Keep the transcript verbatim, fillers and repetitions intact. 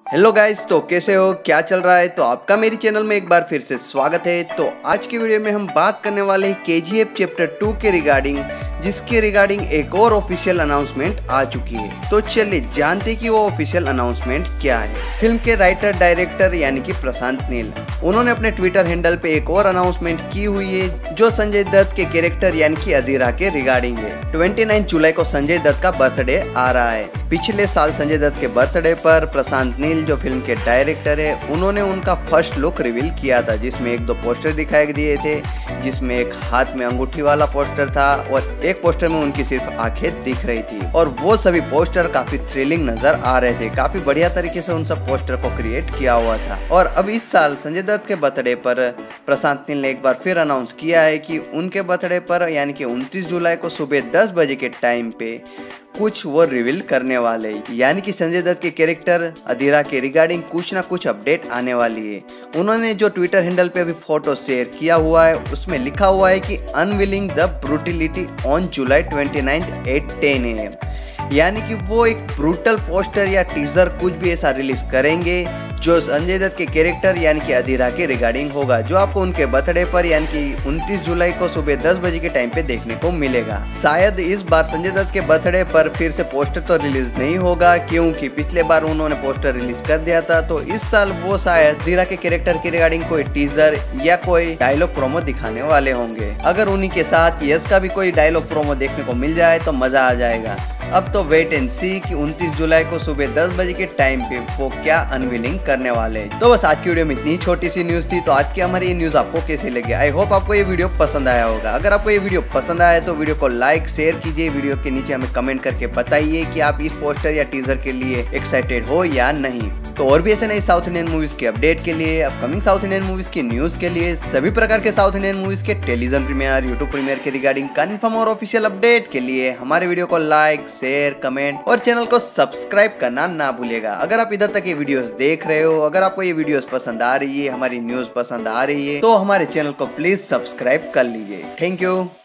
Hello guys, तो कैसे हो, क्या चल रहा है। तो आपका मेरी चैनल में एक बार फिर से स्वागत है। तो आज की वीडियो में हम बात करने वाले हैं केजीएफ चैप्टर टू के रिगार्डिंग, जिसके रिगार्डिंग एक और ऑफिशियल अनाउंसमेंट आ चुकी है। तो चलिए जानते हैं कि वो ऑफिशियल अनाउंसमेंट क्या है। फिल्म के राइटर डायरेक्टर यानी कि प्रशांत नील, उन्होंने अपने ट्विटर हैंडल पे एक और अनाउंसमेंट की हुई है जो संजय दत्त के कैरेक्टर यानी कि अधीरा के रिगार्डिंग है। उनतीस जुलाई को संजय दत्त का बर्थडे आ रहा है। पिछले साल संजय दत्त के बर्थडे पर प्रशांत नील जो फिल्म के डायरेक्टर है, उन्होंने उनका फर्स्ट लुक रिवील किया था, जिसमें एक दो पोस्टर दिखाई दिए थे, जिसमें एक हाथ में अंगूठी वाला पोस्टर था और एक पोस्टर में उनकी सिर्फ आंखें दिख रही थी। और वो सभी पोस्टर काफी थ्रिलिंग नजर आ रहे थे। काफी बढ़िया तरीके से उन सब पोस्टर को क्रिएट किया हुआ था। और अब इस साल संजय दत्त के बर्थडे पर प्रशांत नील ने एक बार फिर अनाउंस किया है कि उनके बर्थडे पर यानी कि उनतीस जुलाई को सुबह दस बजे के टाइम पे कुछ वो रिवील करने वाले, यानी कि संजय दत्त के कैरेक्टर अधीरा के रिगार्डिंग कुछ ना कुछ अपडेट आने वाली है। उन्होंने जो ट्विटर हैंडल पे अभी फोटो शेयर किया हुआ है, उसमें लिखा हुआ है कि unveiling the brutality on July twenty ninth at ten A M, यानी कि वो एक ब्रूटल पोस्टर या टीजर कुछ भी ऐसा रिलीज करेंगे जो संजय दत्त के कैरेक्टर यानी कि अधीरा के रिगार्डिंग होगा, जो आपको उनके बर्थडे पर यानी कि उनतीस जुलाई को सुबह दस बजे के टाइम पे देखने को मिलेगा। शायद इस बार संजय दत्त के बर्थडे पर फिर से पोस्टर तो रिलीज नहीं होगा, क्योंकि पिछले बार उन्होंने पोस्टर रिलीज कर दिया था। तो इस साल वो शायद अधीरा के कैरेक्टर के रिगार्डिंग कोई टीजर या कोई डायलॉग प्रोमो दिखाने वाले होंगे। अगर उन्हीं के साथ यश का भी कोई डायलॉग प्रोमो देखने को मिल जाए तो मजा आ जाएगा। अब तो वेट एंड सी कि उनतीस जुलाई को सुबह दस बजे के टाइम पे वो क्या अनवीलिंग करने वाले हैं। तो बस आज की वीडियो में इतनी छोटी सी न्यूज थी। तो आज की हमारी ये न्यूज आपको कैसी लगी? आई होप आपको ये वीडियो पसंद आया होगा। अगर आपको ये वीडियो पसंद आया तो वीडियो को लाइक शेयर कीजिए। वीडियो के नीचे हमें कमेंट करके बताइए कि आप इस पोस्टर या टीजर के लिए एक्साइटेड हो या नहीं। तो और भी ऐसे नई साउथ इंडियन मूवीज के अपडेट के लिए, अपकमिंग साउथ इंडियन मूवीज की न्यूज के लिए, सभी प्रकार के साउथ इंडियन मूवीज के टेलीविजन प्रीमियर, यूट्यूब प्रीमियर के रिगार्डिंग कन्फर्म और ऑफिशियल अपडेट के लिए हमारे वीडियो को लाइक शेयर कमेंट और चैनल को सब्सक्राइब करना ना भूलिएगा। अगर आप इधर तक ये वीडियोस देख रहे हो, अगर आपको ये वीडियोस पसंद आ रही है, हमारी न्यूज पसंद आ रही है, तो हमारे चैनल को प्लीज सब्सक्राइब कर लीजिए। Thank you.